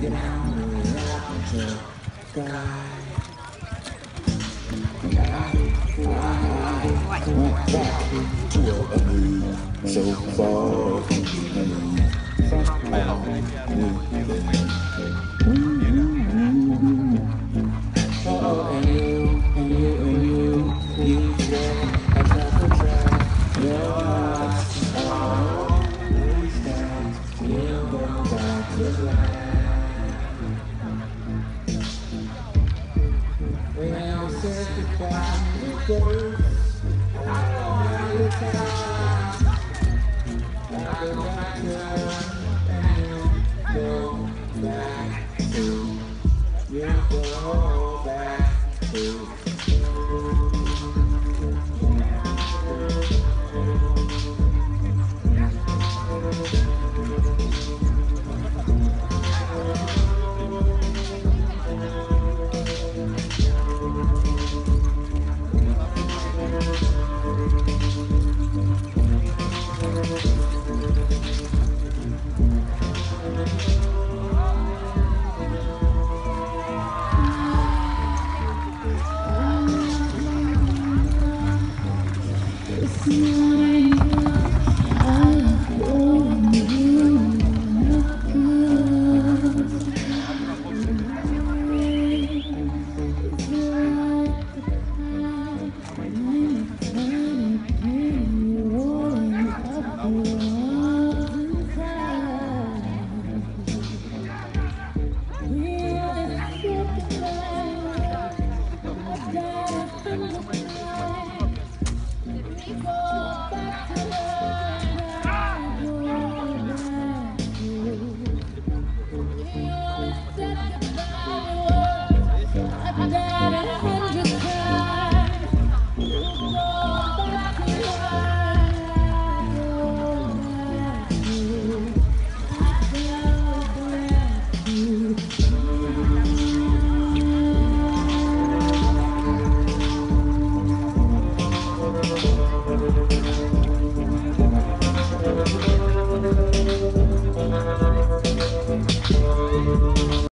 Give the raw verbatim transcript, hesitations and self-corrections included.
Get out of the sky. Went back to a moon so far from me. Oh, and you, and you, and you, you said I never tried. Your heart's always down. You go back to life. When I said goodbye, it goes. I go back to, and you go back to, you go back to.